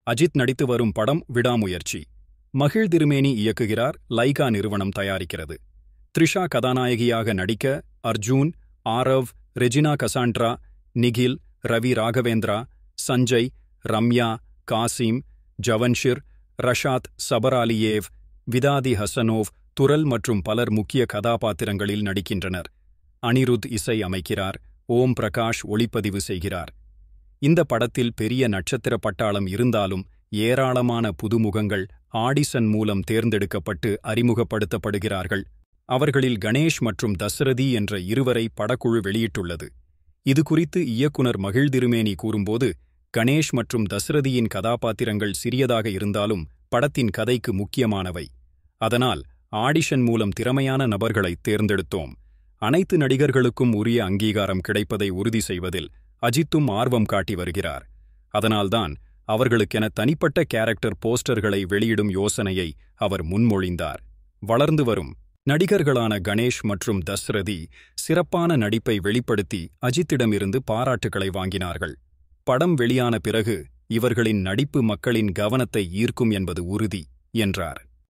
அஜித் நடித்து வரும் படம் விடாமுயற்சி. மகிழ் திருமேனி இயக்குகிறார், லைகா நிறுவனம் தயாரிக்கிறது. த்ரிஷா கதாநாயகியாக நடிக்க Arjun, Aarav, Regina Cassandra, Nikhil, Ravi Raghavendra, Sanjay, Ramya, Kasim, Javanshir, Rashad Sabraliyev, Vidadi Hasanov, Tural மற்றும் பலர் முக்கிய கதாபாத்திரங்களில் நடிக்கின்றனர். அனிருத் இசை அமைக்கிறார், ஓம் பிரகாஷ் ஒளிப்பதிவு செய்கிறார். இந்த படத்தில் பெரிய நட்சத்திர பட்டாளம் இருந்தாலும் ஏராளமான புதுமுகங்கள் ஆடிஷன் மூலம் தேர்ந்தெடுக்கப்பட்டு அறிமுகப்படுத்தப்படுகிறார்கள். அவர்களில் கணேஷ் மற்றும் தசரதி என்ற இருவரை படக்குழு வெளியிட்டுள்ளது. இது குறித்து இயக்குனர் மகிழ் திருமேனி கூறும்போது, கணேஷ் மற்றும் தசரதியின் கதாபாத்திரங்கள் சிறியதாக இருந்தாலும் படத்தின் கதைக்கு முக்கியமானவை. அதனால் ஆடிஷன் மூலம் திறமையான நபர்களை தேர்ந்தெடுத்தோம். அனைத்து நடிகர்களுக்கும் உரிய அங்கீகாரம் கிடைப்பதை உறுதி செய்வதில் அஜித்தும் ஆர்வம் காட்டி வருகிறார். அதனால்தான் அவர்களுக்கென தனிப்பட்ட கேரக்டர் போஸ்டர்களை வெளியிடும் யோசனையை அவர் முன்மொழிந்தார். வளர்ந்து வரும் நடிகர்களான கணேஷ் மற்றும் தசரதி சிறப்பான நடிப்பை வெளிப்படுத்தி அஜித்திடமிருந்து பாராட்டுகளை வாங்கினார்கள். படம் வெளியான பிறகு இவர்களின் நடிப்பு மக்களின் கவனத்தை ஈர்க்கும் என்பது உறுதி, என்றார்.